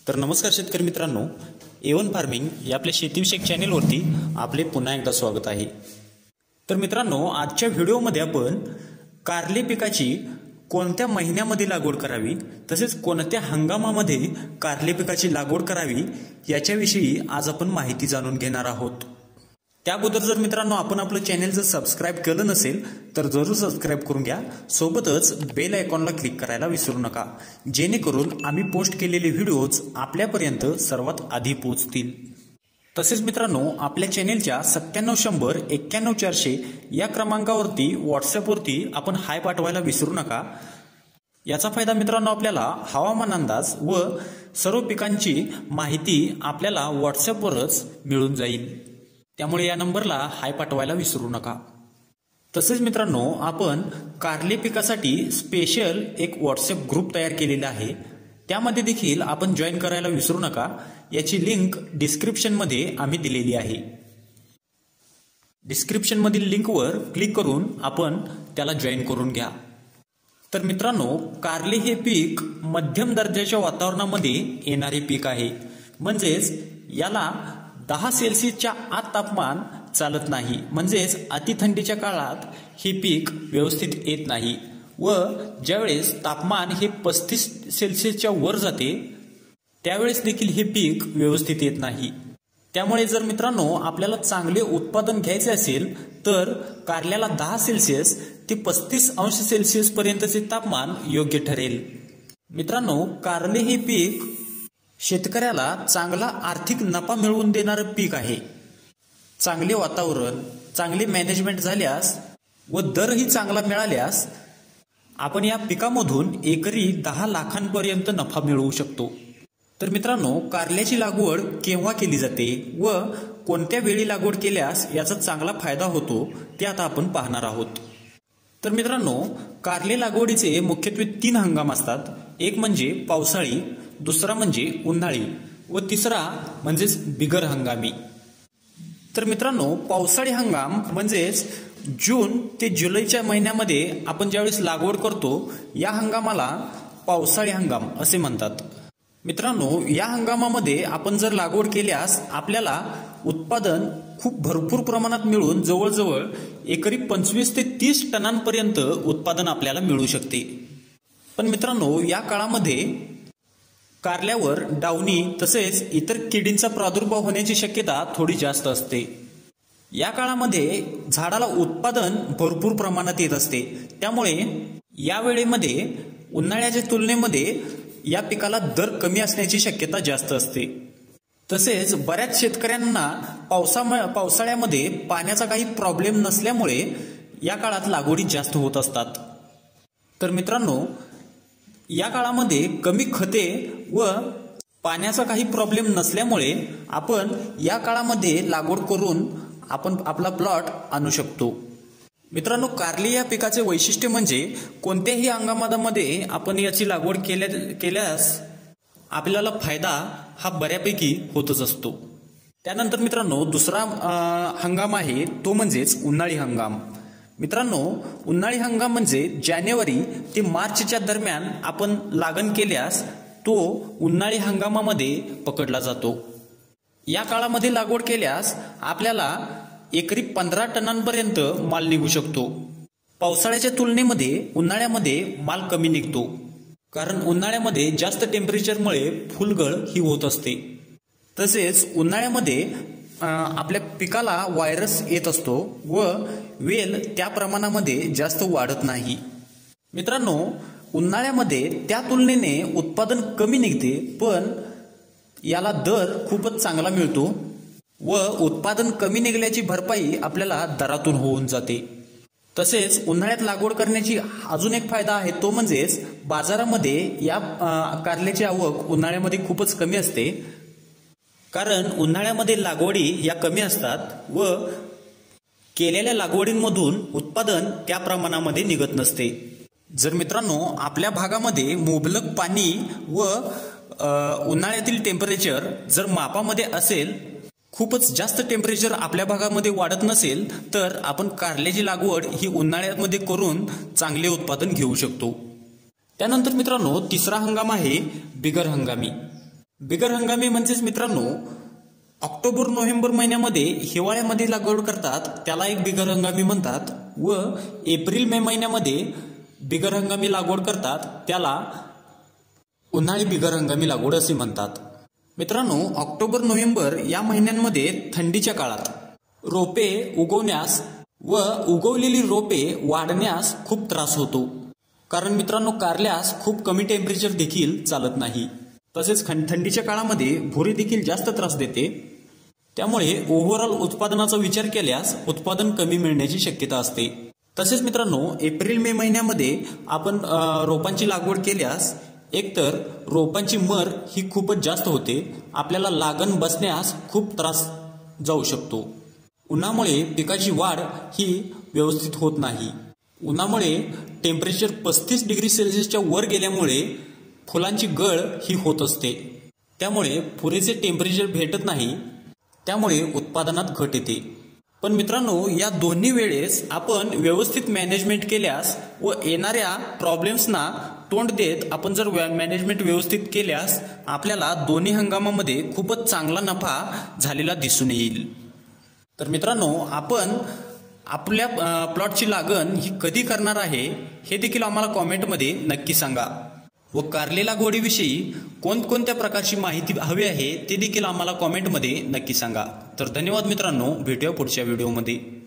तर नमस्कार शेतकरी मित्रांनो, एवन फार्मिंग या आपल्या शेतीविषयक चॅनेलवरती आपले पुन्हा एकदा स्वागत आहे। तर मित्रांनो, आजच्या व्हिडिओमध्ये आपण कारले पिकाची कोणत्या महिन्यामध्ये लागवड करावी तसेच कोणत्या हंगामामध्ये कारले पिकाची लागवड करावी याच्याविषयी आज आपण माहिती जाणून घेणार आहोत। त्याबद्दल जर मित्रांनो आपण आपलं चॅनल जर सबस्क्राइब केलं नसेल तर जरूर सबस्क्राइब करून घ्या, सोबतच बेल आयकॉनला क्लिक करायला विसरू नका, जेणेकरून आम्ही पोस्ट केलेले व्हिडिओज आपल्यापर्यंत सर्वात आधी पोहोचतील। तसेच मित्रांनो, आपल्या चॅनेलच्या 9700 91 400 या क्रमांकावरती व्हॉट्सअपवरती आपण हाय पाठवायला विसरू नका। याचा फायदा मित्रांनो आपल्याला हवामान अंदाज व सर्व पिकांची माहिती आपल्याला व्हॉट्सअपवरच मिळून जाईल, त्यामुळे या नंबरला हाय पाठवायला विसरू नका। तसेच मित्रांनो, आपण कारले पिकासाठी स्पेशल एक व्हॉट्सअप ग्रुप तयार केलेला आहे, त्यामध्ये देखील आपण जॉईन करायला विसरू नका। याची लिंक डिस्क्रिप्शन मध्ये आम्ही दिलेली आहे। डिस्क्रिप्शन मधील लिंकवर क्लिक करून आपण त्याला जॉईन करून घ्या। तर मित्रांनो, कारले हे पीक मध्यम दर्जाच्या वातावरणामध्ये येणारे पीक आहे, म्हणजेच याला 10 सेल्सिअसच्या आत तापमान चालत नाही, म्हणजेच अति थंडीच्या काळात हे पीक व्यवस्थित येत नाही व ज्यावेळेस तापमान हे 35 सेल्सिअसच्या वर जाते त्यावेळेस देखील हे पीक व्यवस्थित येत नाही। त्यामुळे जर मित्रांनो आपल्याला चांगले उत्पादन घ्यायचे असेल तर कारल्याला 10 सेल्सिअस ते 35 अंश सेल्सिअस पर्यंतचे तापमान योग्य ठरेल। मित्रांनो, कारले हे पीक शेतकऱ्याला चांगला आर्थिक नफा मिळवून देणारे पीक आहे। चांगले वातावरण, चांगली मॅनेजमेंट झाल्यास व दरही चांगला मिळाल्यास आपण या पिकामधून एकरी 10 लाखांपर्यंत नफा मिळवू शकतो। तर मित्रांनो, कारल्याची लागवड केव्हा केली जाते व कोणत्या वेळी लागवड केल्यास याचा चांगला फायदा होतो ते आता आपण पाहणार आहोत। तर मित्रांनो, कारले लागवडीचे मुख्यत्वे 3 हंगाम असतात, एक म्हणजे पावसाळी, दुसरा म्हणजे उन्हाळी व तिसरा म्हणजेच बिगर हंगामी। तर मित्रांनो, पावसाळी हंगाम म्हणजेच जून ते जुलैच्या महिन्यामध्ये आपण ज्यावेळेस लागवड करतो या हंगामाला पावसाळी हंगाम असे म्हणतात। मित्रांनो, या हंगामामध्ये आपण जर लागवड केल्यास आपल्याला उत्पादन खूप भरपूर प्रमाणात मिळून जवळजवळ एकरी 25 ते 30 टनांपर्यंत उत्पादन आपल्याला मिळू शकते। पण मित्रांनो, या काळामध्ये कारल्यावर डावणी तसेच इतर किडींचा प्रादुर्भाव होण्याची शक्यता थोडी जास्त असते। या काळामध्ये झाडाला उत्पादन भरपूर प्रमाणात येत असते, त्यामुळे या वेळेमध्ये उन्हाळ्याच्या तुलनेमध्ये या पिकाला दर कमी असण्याची शक्यता जास्त असते। तसेच बऱ्याच शेतकऱ्यांना पावसाळ्यामध्ये पाण्याचा काही प्रॉब्लेम नसल्यामुळे या काळात लागवडी जास्त होत असतात। तर मित्रांनो, या काळामध्ये कमी खते व पाण्याचा काही प्रॉब्लेम नसल्यामुळे आपण या काळामध्ये लागवड करून आपण आपला प्लॉट आणू शकतो। मित्रांनो, कारले या पिकाचे वैशिष्ट्य म्हणजे कोणत्याही हंगामामध्ये आपण याची लागवड केल्यास आपल्याला फायदा हा बऱ्यापैकी होतच असतो। त्यानंतर मित्रांनो, दुसरा हंगाम आहे तो म्हणजेच उन्हाळी हंगाम। मित्रांनो, उन्हाळी हंगाम म्हणजे जानेवारी ते मार्चच्या दरम्यान आपण लागण केल्यास तो उन्हाळी हंगामामध्ये पकडला जातो। या काळामध्ये लागवड केल्यास आपल्याला एकरी 15 टनांपर्यंत माल निघू शकतो। पावसाळ्याच्या तुलनेमध्ये उन्हाळ्यामध्ये माल कमी निघतो, कारण उन्हाळ्यामध्ये जास्त टेम्परेचरमुळे फुलगळ ही होत असते। तसेच उन्हाळ्यामध्ये आपल्या पिकाला व्हायरस येत असतो व वेल त्या प्रमाणामध्ये जास्त वाढत नाही। मित्रांनो, उन्हाळ्यामध्ये त्या तुलनेने उत्पादन कमी निघते, पण याला दर खूपच चांगला मिळतो व उत्पादन कमी निघाल्याची भरपाई आपल्याला दरातून होऊन जाते। तसेच उन्हाळ्यात लागवड करण्याची अजून एक फायदा आहे तो म्हणजेच बाजारामध्ये या कारल्याची आवक उन्हाळ्यामध्ये खूपच कमी असते, कारण उन्हाळ्यामध्ये लागवडी या कमी असतात व केलेल्या लागवडींमधून उत्पादन त्या प्रमाणामध्ये निघत नसते। जर मित्रांनो आपल्या भागामध्ये मुबलक पाणी व उन्हाळ्यातील टेम्परेचर जर मापामध्ये असेल, खूपच जास्त टेम्परेचर आपल्या भागामध्ये वाढत नसेल तर आपण कारल्याची लागवड ही उन्हाळ्यामध्ये करून चांगले उत्पादन घेऊ शकतो। त्यानंतर मित्रांनो, तिसरा हंगाम आहे बिगर हंगामी। बिगर हंगामी म्हणजेच मित्रांनो ऑक्टोबर नोव्हेंबर महिन्यामध्ये हिवाळ्यामध्ये लागवड करतात त्याला एक बिगर हंगामी म्हणतात व एप्रिल मे महिन्यामध्ये बिगर हंगामी लागवड करतात त्याला उन्हाळी बिगर हंगामी लागवड असे म्हणतात। मित्रांनो ऑक्टोबर नोव्हेंबर या महिन्यांमध्ये थंडीच्या काळात रोपे उगवण्यास व उगवलेली रोपे वाढण्यास खूप त्रास होतो, कारण मित्रांनो कारल्यास खूप कमी टेम्परेचर देखील चालत नाही, तसेच थंडीच्या काळामध्ये भुरी देखील जास्त त्रास देते, त्यामुळे ओव्हरऑल उत्पादनाचा विचार केल्यास उत्पादन कमी मिळण्याची शक्यता असते। तसेच मित्रांनो एप्रिल मे महिन्यामध्ये आपण रोपांची लागवड केल्यास एकतर रोपांची मर ही खूपच जास्त होते, आपल्याला लागण बसण्यास खूप त्रास जाऊ शकतो। उन्हामुळे पिकाची वाढ ही व्यवस्थित होत नाही। उन्हामुळे टेम्परेचर 35 डिग्री सेल्सिअसच्या वर गेल्यामुळे फुलांची गळ ही होत असते, त्यामुळे पुरेसे टेम्परेचर भेटत नाही, त्यामुळे उत्पादनात घट येते। पण मित्रांनो या दोन्ही वेळेस आपण व्यवस्थित मॅनेजमेंट केल्यास व येणाऱ्या प्रॉब्लेम्सना तोंड देत आपण जर मॅनेजमेंट व्यवस्थित केल्यास आपल्याला दोन्ही हंगामामध्ये खूपच चांगला नफा झालेला दिसून येईल। तर मित्रांनो आपण आपल्या प्लॉटची लागण ही कधी करणार आहे हे देखील आम्हाला कॉमेंटमध्ये नक्की सांगा व कारले लागवडीविषयी कोणकोणत्या प्रकारची माहिती हवी आहे ते देखील आम्हाला कॉमेंटमध्ये नक्की सांगा। तर धन्यवाद मित्रांनो, भेटूया पुढच्या व्हिडिओमध्ये।